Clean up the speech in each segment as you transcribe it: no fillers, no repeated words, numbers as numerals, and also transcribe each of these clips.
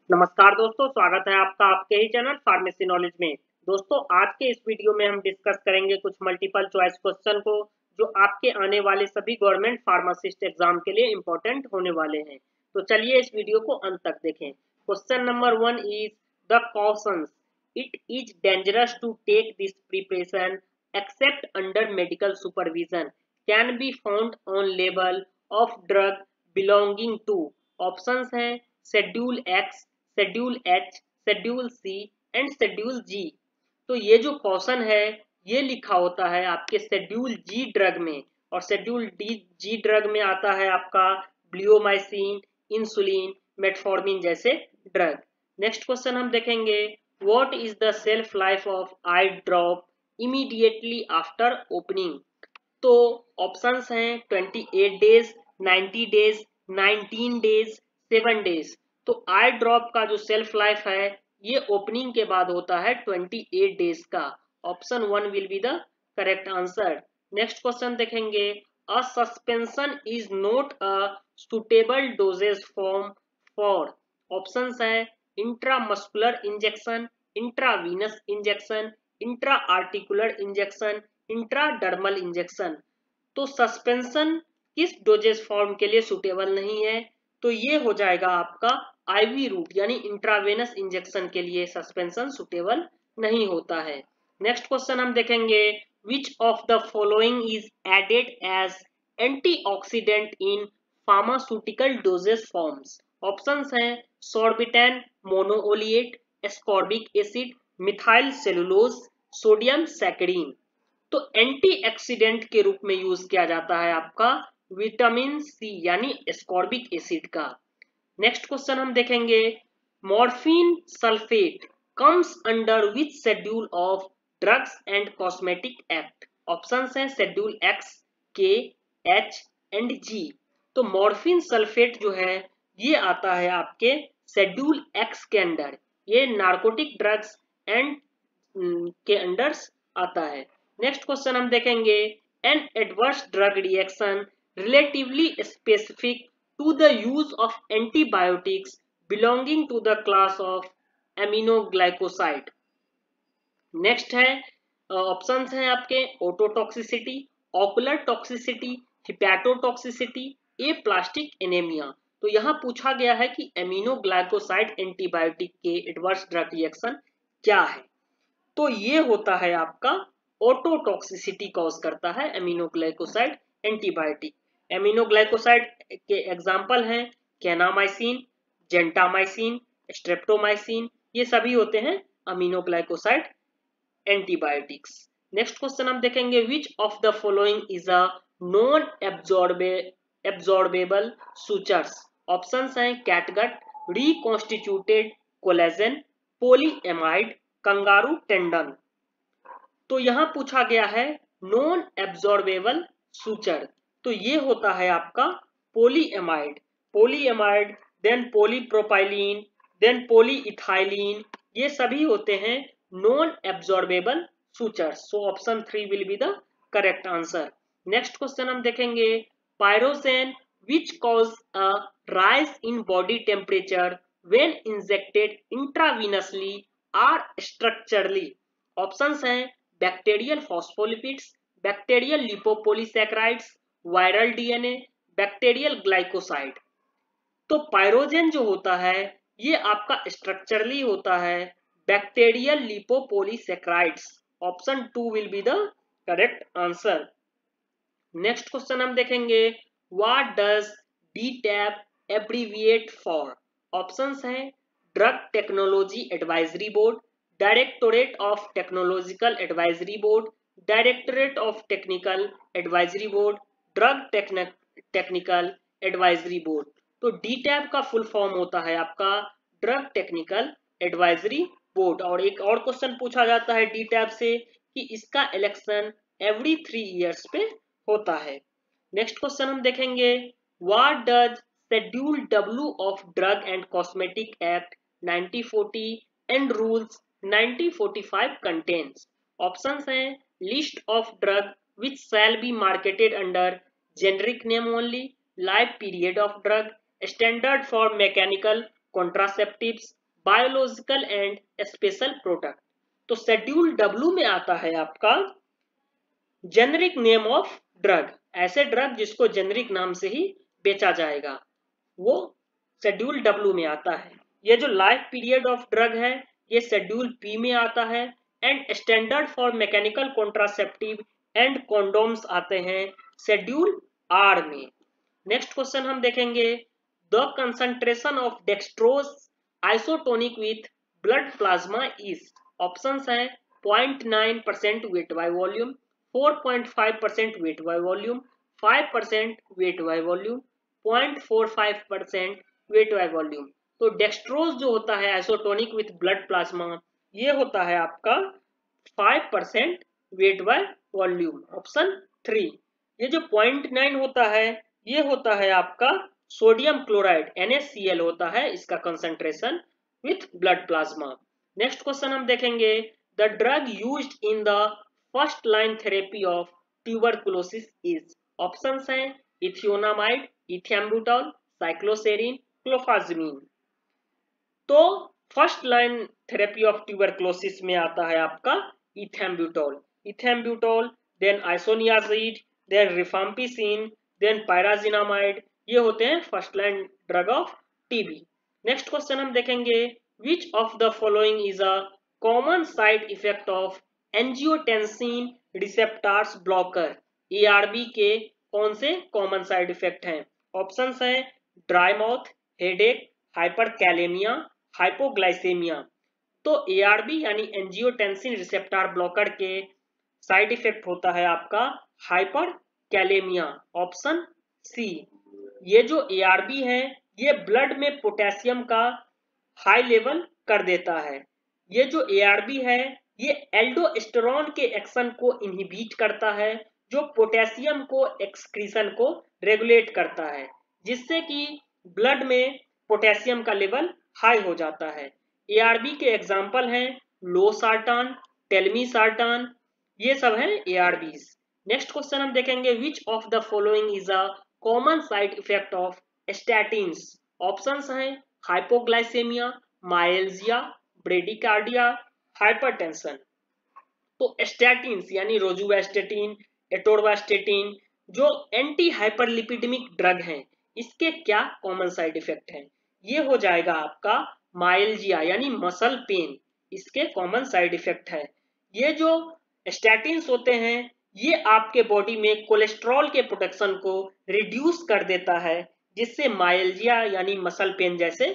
नमस्कार दोस्तों, स्वागत है आपका आपके ही चैनल फार्मेसी नॉलेज में। दोस्तों, आज के इस वीडियो में हम डिस्कस करेंगे कुछ मल्टीपल चॉइस क्वेश्चन को जो आपके आने वाले सभी गवर्नमेंट फार्मासिस्ट एग्जाम के लिए इंपॉर्टेंट होने वाले हैं। तो चलिए इस वीडियो को अंत तक देखें। Question number 1 is the cautions it is dangerous to take this preparation except under medical supervision can be found on label of drug belonging to. Options हैं schedule X, schedule H, schedule C and schedule G. तो ये जो question है ये लिखा होता है आपके शेड्यूल जी ड्रग में, और शेड्यूल डी जी ड्रग में आता है आपका ब्लियोमाइसिन, इंसुलिन, मेटफॉर्मिन जैसे ड्रग। नेक्स्ट क्वेश्चन हम देखेंगे, what is the self life of eye drop immediately after opening. तो ऑप्शंस हैं 28 डेज, 90 डेज, 19 डेज, 7 डेज। तो आई ड्रॉप का जो सेल्फ लाइफ है ये ओपनिंग के बाद होता है 28 डेज का। Option 1 will be the correct answer. Next question देखेंगे, a suspension is not a suitable dosage form for. Options है intramuscular injection, intravenous injection, intra articular injection, intradermal injection. तो सस्पेंशन किस डोजेज फॉर्म के लिए suitable नहीं है? तो ये हो जाएगा आपका आईवी रूट यानी इंट्रावेनस इंजेक्शन के लिए सस्पेंशन सुटेबल नहीं होता है। नेक्स्ट क्वेश्चन हम देखेंगे, which of the following is added as antioxidant in pharmaceutical dosage forms. Options हैं sorbitan monooleate, ascorbic acid, methyl cellulose, sodium saccharin. तो एंटीऑक्सीडेंट के रूप में यूज किया जाता है आपका विटामिन सी यानी एस्कॉर्बिक एसिड का। नेक्स्ट क्वेश्चन हम देखेंगे, morphine sulphate comes under which schedule of drugs and cosmetic act. Options हैं schedule X, K, H and G. तो मॉर्फिन सल्फेट जो है ये आता है आपके शेड्यूल एक्स के अंडर, ये नार्कोटिक ड्रग्स एंड के अंडर आता है। नेक्स्ट क्वेश्चन हम देखेंगे, an adverse drug reaction relatively specific to the use of antibiotics belonging to the class of aminoglycoside। Next है ऑप्शंस हैं आपके ototoxicity, ocular toxicity, hepatotoxicity, aplastic anaemia. तो यहाँ पूछा गया है कि एमिनोग्लाइकोसाइड एंटीबायोटिक के एडवर्स ड्रग रिएक्शन क्या है। तो ये होता है आपका ओटोटॉक्सिसिटी कॉज करता है एमिनोग्लाइकोसाइड एंटीबायोटिक। एमिनोग्लाइकोसाइड के एग्जाम्पल हैं कैनामाइसिन, जेंटामाइसिन, स्ट्रेप्टोमाइसिन, ये सभी होते हैं अमीनोग्लाइकोसाइड एंटीबायोटिक्स। नेक्स्ट क्वेश्चन हम देखेंगे, which of the following is a non absorbable sutures. Options हैं catgut, reconstituted collagen, polyamide, kangaroo tendon. तो यहां पूछा गया है नॉन एब्जॉर्बेबल सुचर, तो ये होता है आपका पोलीएमाइड, पोलीएमाइड, देन पोलीप्रोपाइलीन, देन पोलीइथाइलीन, ये सभी होते हैं non absorbable sutures. So option 3 will be the correct answer. Next question हम देखेंगे, pyrogen which cause a rise in body temperature when injected intravenously are structurally. Options हैं bacterial phospholipids, bacterial lipopolysaccharides, viral DNA, bacterial glycoside. तो pyrogen जो होता है ये आपका structurally होता है bacterial lipopolysaccharides. Option 2 will be the correct answer. Next question हम देखेंगे, what does DTAB abbreviate for. Options हैं drug technology advisory board, directorate of technological advisory board, directorate of technical advisory board, drug technical advisory board. तो DTAB का full form होता है आपका drug technical advisory board. और एक और question पूछा जाता है डीटैब से कि इसका इलेक्शन एवरी 3 इयर्स पे होता है। नेक्स्ट क्वेश्चन हम देखेंगे, what does schedule W of drug and cosmetic act 1940 and rules 1945 contains. Options हैं list of drug which shall be marketed under generic name only, life period of drug, standard for mechanical contraceptives, biological and special product. तो schedule W में आता है आपका generic name of drug, ऐसे drug जिसको generic नाम से ही बेचा जाएगा, वो शेड्यूल डब्ल्यू में आता है। ये जो लाइफ पीरियड ऑफ ड्रग है ये शेड्यूल पी में आता है। And standard for mechanical contraceptive and condoms आते हैं शेड्यूल आर में। नेक्स्ट क्वेश्चन हम देखेंगे, the concentration of dextrose isotonic with blood plasma is. Options हैं 0.9% weight by volume, 4.5% weight by volume, 5% weight by volume, 0.45% weight by volume. तो dextrose जो होता है आइसोटोनिक विथ ब्लड प्लाज्मा, ये होता है आपका 5% वेट बाय वॉल्यूम, ऑप्शन 3। ये जो 0.9 होता है ये होता है आपका सोडियम क्लोराइड NaCl होता है, इसका concentration with blood plasma. Next question हम देखेंगे, the drug used in the first line therapy of tuberculosis is. Options हैं इथियोनामाइड, इथियाम्बुटॉल, साइक्लोसेरिन, क्लोफाजमिन। तो first line therapy of tuberculosis में आता है आपका ethambutol, then isoniazid, then rifampicin, then pyrazinamide, ये होते हैं first line drug of TB. Next question हम देखेंगे, which of the following is a common side effect of angiotensin receptors blocker. ARB के कौन से कॉमन साइड इफेक्ट हैं? Options हैं dry mouth, headache, hyperkalaemia, hypoglycaemia. तो ARB यानी angiotensin receptor blocker के साइड इफेक्ट होता है आपका हाइपरकैलेमिया, ऑप्शन सी। ये जो ARB है ये ब्लड में पोटेशियम का हाई लेवल कर देता है। ये जो ARB है ये एल्डोस्टेरोन के एक्शन को इनहिबिट करता है, जो पोटेशियम को एक्सक्रीशन को रेगुलेट करता है, जिससे कि ब्लड में पोटेशियम का लेवल हाई हो जाता है। ARB के एग्जाम्पल हैं लोसार्टान, टेलमीसार्टान, ये सब हैं ARBs। नेक्स्ट क्वेश्चन हम देखेंगे, which of the following is a common side effect of statins. Options हैं हाइपोग्लाइसेमिया, माइल्जिया, ब्रेडिकार्डिया, हाइपरटेंशन। तो स्टैटिन्स यानी रोजुवास्टेटिन, एटोरवास्टेटिन जो एंटी हाइपरलिपिडेमिक ड्रग हैं, इसके क्या कॉमन साइड इफेक्ट हैं? ये हो जाएगा आपका माइल्जिया यानी मसल पेन, इसके कॉमन साइड इफेक्ट है। ये जो स्टैटिन्स होते हैं ये आपके बॉडी में कोलेस्ट्रॉल के प्रोडक्शन को रिड्यूस कर देता है, जिससे माइल्जिया यानी मसल पेन जैसे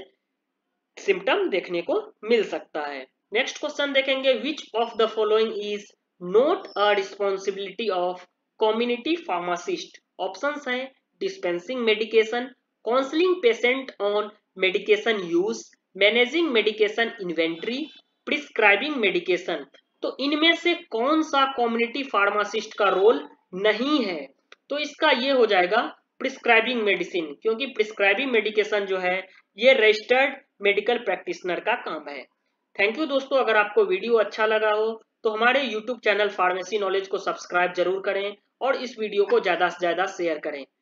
सिम्टम देखने को मिल सकता है। नेक्स्ट क्वेश्चन देखेंगे, which of the following is not a responsibility of community pharmacist. Options हैं dispensing medication, counselling patient on medication use, managing medication inventory, prescribing medication. तो इनमें से कौन सा कम्युनिटी फार्मासिस्ट का रोल नहीं है? तो इसका ये हो जाएगा प्रिस्क्राइबिंग मेडिसिन, क्योंकि प्रिस्क्राइबिंग मेडिकेशन जो है ये रजिस्टर्ड मेडिकल प्रैक्टिशनर का काम है। थैंक यू दोस्तों, अगर आपको वीडियो अच्छा लगा हो तो हमारे यूट्यूब चैनल फार्मेसी नॉलेज को सब्सक्राइब जरूर करें और इस वीडियो को ज़्यादा से ज़्यादा शेयर करें।